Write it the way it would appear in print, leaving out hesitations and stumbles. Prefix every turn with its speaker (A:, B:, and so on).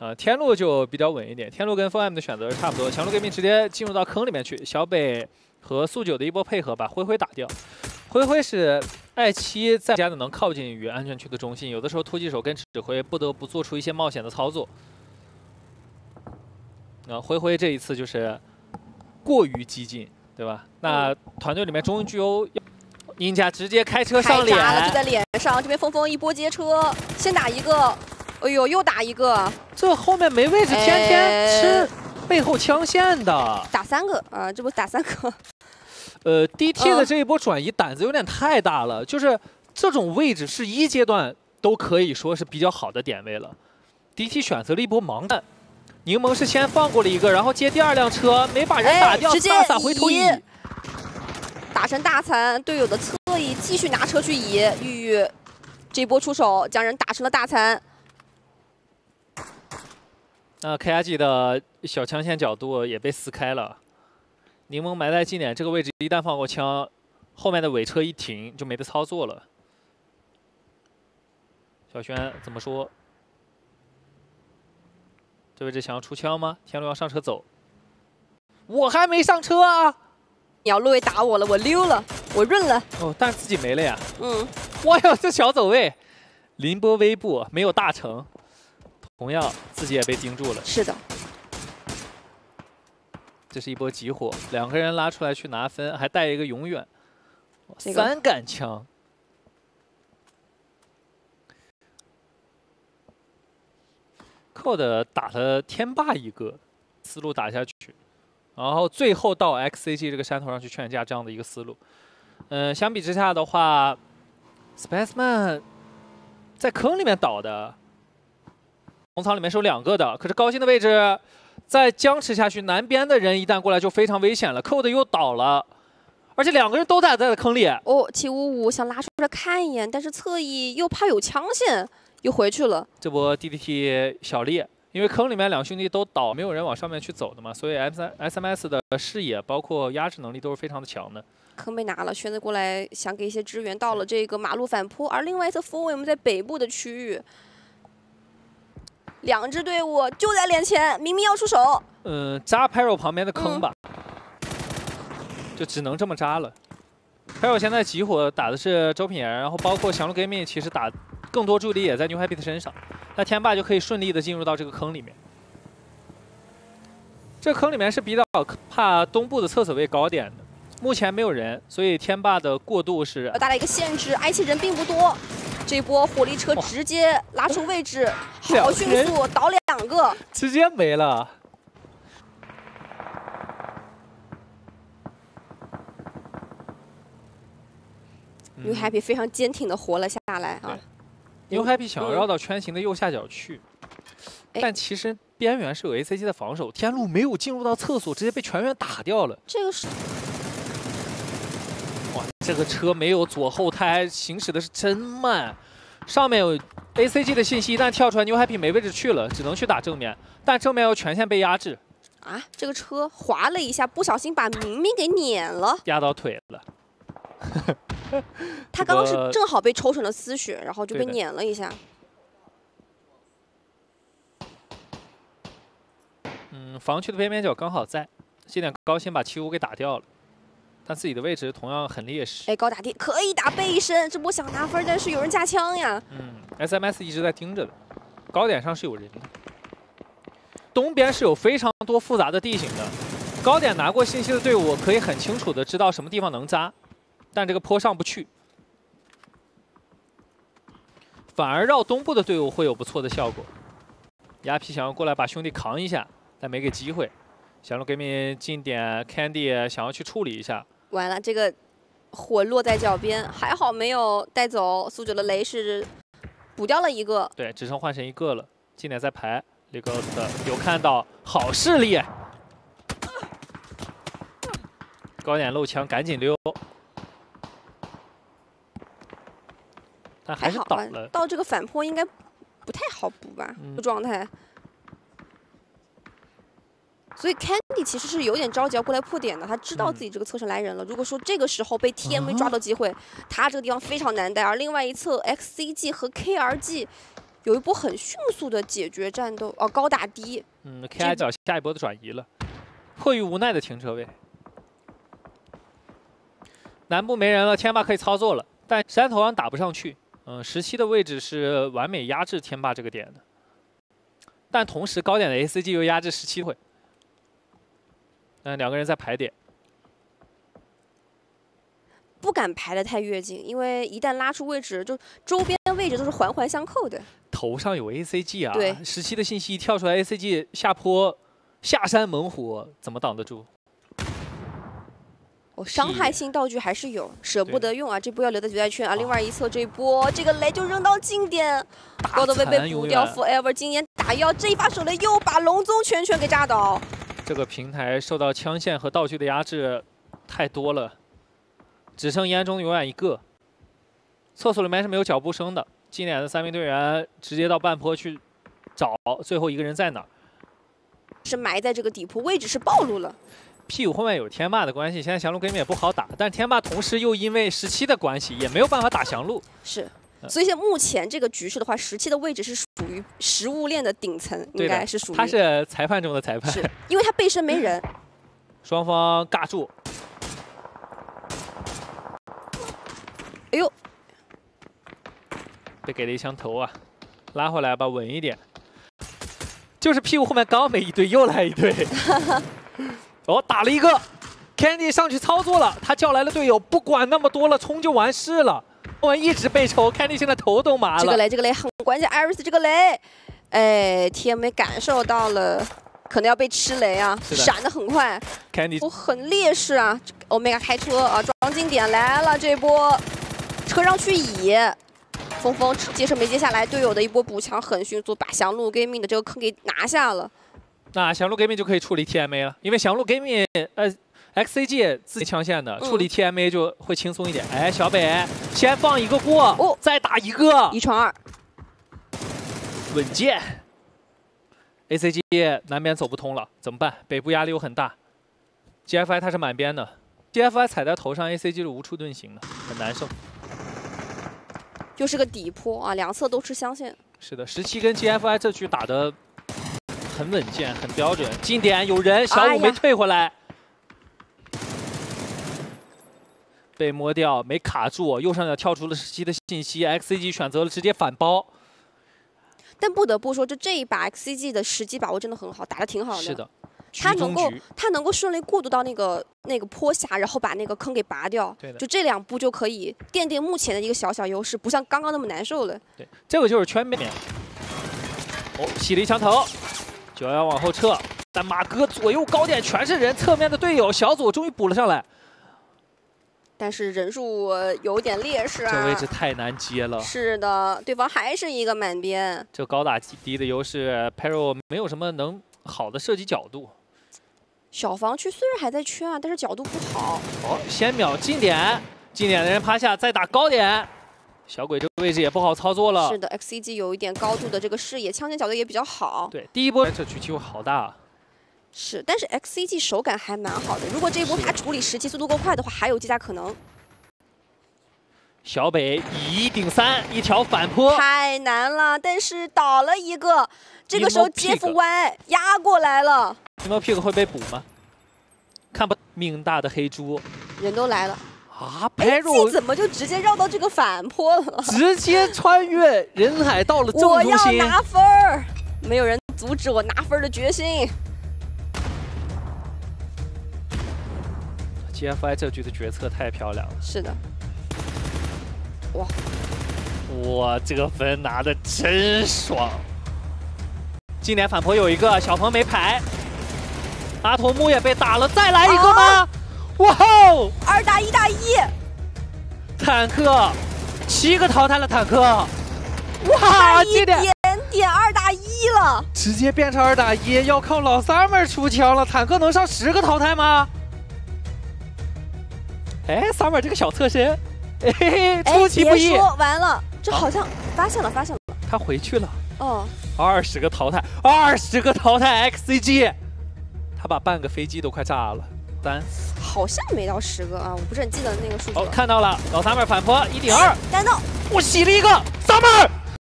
A: 天路就比较稳一点，天路跟 4M 的选择是差不多，强路革命直接进入到坑里面去，小北和速9的一波配合把灰灰打掉。灰灰是i7再加的能靠近于安全区的中心，有的时候突击手跟指挥不得不做出一些冒险的操作。灰灰这一次就是过于激进，对吧？那团队里面终于具有宁家直接开车上脸，
B: 了就在脸上，这边峰峰一波接车，先打一个。 哎呦，又打一个！
A: 这后面没位置，天天吃背后枪线的，
B: 打3个啊，这不打3个。
A: DT 的这一波转移胆子有点太大了，就是这种位置是1阶段都可以说是比较好的点位了。DT 选择了一波盲弹，柠檬是先放过了一个，然后接第2辆车，没把人打掉，
B: 直接
A: 大撒回头移，
B: 打成大残，队友的侧翼继续拿车去移，玉玉这波出手将人打成了大残。
A: 那 KRG 的小枪线角度也被撕开了，柠檬埋在近点这个位置，一旦放过枪，后面的尾车一停就没得操作了。小轩怎么说？这位置想要出枪吗？天路要上车走，我还没上车啊！
B: 你要落位打我了，我溜了，我润了。
A: 哦，但是自己没了呀。
B: 哇
A: 哟，这小走位，凌波微步没有大成。 同样，自己也被盯住了。
B: 是的，
A: 这是一波急火，2个人拉出来去拿分，还带一个永远
B: 3
A: 杆枪。Code 打了天霸一个，思路打下去，然后最后到 XCG 这个山头上去劝架这样的一个思路。相比之下的话 ，Spaceman 在坑里面倒的。 红槽里面是有2个的，可是高新的位置再僵持下去，南边的人一旦过来就非常危险了。Code 又倒了，而且2个人都打在了坑里。
B: 哦，755想拉出来看一眼，但是侧翼又怕有枪线，又回去了。
A: 这波 DDT 小烈，因为坑里面2兄弟都倒，没有人往上面去走的嘛，所以 SMS 的视野包括压制能力都是非常的强的。
B: 坑被拿了，轩子过来想给一些支援，到了这个马路反坡，而另外一侧 4M 在北部的区域。 2支队伍就在脸前，明明要出手。
A: 扎 Pyro 旁边的坑吧，就只能这么扎了。Pyro 现在集火打的是周品言，然后包括降龙 Gaming， 其实打更多注意力也在New Happy 的身上，那天霸就可以顺利的进入到这个坑里面。这个坑里面是比较怕东部的厕所位高点的，目前没有人，所以天霸的过渡是
B: 带来一个限制，i7人并不多。 这波火力车直接拉出位置，好迅速，倒2个，
A: 直接没了。
B: New Happy 非常坚挺的活了下来啊。
A: New Happy 想要绕到圈形的右下角去，但其实边缘是有 ACG 的防守，天路没有进入到厕所，直接被全员打掉了。
B: 这个是。
A: 哇，这个车没有左后胎，行驶的是真慢。上面有 ACG 的信息，一旦跳出来 ，New Happy 没位置去了，只能去打正面，但正面又全线被压制。
B: 啊，这个车滑了一下，不小心把明明给碾了，
A: 压到腿了。
B: 他刚刚是正好被抽成了丝血，然后就被碾了一下。
A: 防区的边边角刚好在，这点高兴把75给打掉了。 但自己的位置同样很劣势。
B: 哎，高打地可以打背身，这波想拿分，但是有人架枪呀。
A: SMS 一直在盯着的，高点上是有人的。东边是有非常多复杂的地形的，高点拿过信息的队伍可以很清楚的知道什么地方能扎，但这个坡上不去，反而绕东部的队伍会有不错的效果。牙皮想要过来把兄弟扛一下，但没给机会。 小龙 Gaming 近点 Candy 想要去处理一下，
B: 完了，这个火落在脚边，还好没有带走。速9的雷是补掉了一个，
A: 对，只剩换成一个了。近点在排 ，Legos 有看到好势力，高点漏枪，赶紧溜，但还是倒了。
B: 到这个反坡应该不太好补吧？这状态。 所以 Candy 其实是有点着急要过来破点的，他知道自己这个侧身来人了。如果说这个时候被 TMV 抓到机会，他这个地方非常难带。而另外一侧 XCG 和 KRG 有一波很迅速的解决战斗，哦，高打低。
A: KI 角下一波的转移了，迫于无奈的停车位。南部没人了，天霸可以操作了，但山头上打不上去。17的位置是完美压制天霸这个点的，但同时高点的 ACG 又压制17会。两个人在排点。
B: 不敢排得太越近，因为一旦拉出位置，就周边位置都是环环相扣的。头
A: 上有 ACG 啊，
B: 对
A: ，17的信息一跳出来 ，ACG 下坡下山猛虎怎么挡得住？
B: 伤害性道具还是有，舍不得用啊，这波要留在决赛圈啊。另外一侧这一波，这个雷就扔到近点，高德威被补掉 ，Forever 今年打药，这一发手雷又把龙宗全给炸倒。
A: 这个平台受到枪线和道具的压制太多了。 只剩烟中永远一个，厕所里面是没有脚步声的。近点的3名队员直接到半坡去找最后一个人在哪儿，
B: 是埋在这个底坡，位置是暴露了。
A: P5后面有天霸的关系，现在翔鹿根本也不好打，但是天霸同时又因为17的关系，也没有办法打翔鹿。
B: 是，所以现在目前这个局势的话，17的位置是属于食物链的顶层，应该是属于。
A: 他是裁判中的裁判，
B: 是因为他背身没人。
A: 双方尬住。
B: 哎呦，
A: 被给了一枪头啊！拉回来吧，稳一点。就是屁股后面刚没一队，又来一队。哦，打了一个 ，Candy 上去操作了，他叫来了队友，不管那么多了，冲就完事了。我们一直被抽 ，Candy 现在头都麻了。
B: 这个雷很关键，Iris 这个雷，哎 ，TMA 感受到了，可能要被吃雷啊，闪得很快。
A: Candy
B: 我很劣势啊 ，Omega 开车啊，装进点来了这波。 车上去乙，峰接射没接下来，队友的一波补强很迅速，把翔鹿 Gaming 的这个坑给拿下了。
A: 那翔鹿 Gaming 就可以处理 TMA 了，因为翔鹿 Gaming XCG 自己枪线的，处理 TMA 就会轻松一点。哎，小北先放一个过，哦，再打一个
B: 1传2，
A: 稳健。ACG 南边走不通了，怎么办？北部压力又很大。GFY 它是满边的 ，GFY 踩在头上 ，ACG 是无处遁形的，很难受。
B: 又是个底坡啊，两侧都是箱线。
A: 是的，17跟 GFY 这局打得很稳健，很标准。近点有人，小五没退回来，被摸掉，没卡住。右上角跳出了17的信息 ，XCG 选择了直接反包。
B: 但不得不说，就这一把 XCG 的时机把握真的很好，打得挺好的。
A: 是的。
B: 他能够顺利过渡到那个坡下，然后把那个坑给拔掉。
A: 对的，
B: 就这2步就可以奠定目前的一个小优势，不像刚刚那么难受了。
A: 对，这个就是圈面。哦，洗了一枪头，就要往后撤，但马哥左右高点全是人，侧面的队友小左终于补了上来，
B: 但是人数有点劣势啊。
A: 这位置太难接了。
B: 是的，对方还是一个满边。
A: 这高打低的优势 ，Pero 没有什么能好的射击角度。
B: 小防区虽然还在圈啊，但是角度不好。
A: 哦，先秒近点，近点的人趴下，再打高点。小鬼这个位置也不好操作了。
B: 是的 ，XCG 有一点高度的这个视野，枪线角度也比较好。
A: 对，第一波这局机会好大。
B: 是，但是 XCG 手感还蛮好的。如果这一波他处理17速度够快的话，还有接价可能。
A: 小北以1顶3，一条反坡。
B: 太难了，但是倒了一个。这个时候 GFY 压过来了。
A: Pick 会被补吗？看不，命大的黑猪，
B: 人都来了
A: 啊 ！Pero
B: 怎么就直接绕到这个反坡了？
A: 直接穿越人海到了正中心。
B: 我要拿分儿，没有人阻止我拿分的决心。
A: GFY 这局的决策太漂亮了。
B: 是的。哇！
A: 哇，这个分拿的真爽。近点反坡有一个，小鹏没排。 阿童木也被打了，再来一个吗？哇哦
B: ！2打1打1，
A: 坦克7个淘汰了，坦克！
B: 哇，一点2打1了，
A: 直接变成2打1，要靠老Summer出枪了。坦克能上10个淘汰吗？哎，Summer这个小侧身，嘿嘿，出其不意。
B: 完了，这好像发现了，
A: 他回去了。
B: 哦
A: ，20个淘汰，20个淘汰 ，XCG。 他把半个飞机都快炸了，3，
B: 好像没到10个啊，我不是很记得那个数字。
A: 哦，看到了，老Summer反坡1顶2，
B: 难道
A: 我洗了一个 Summer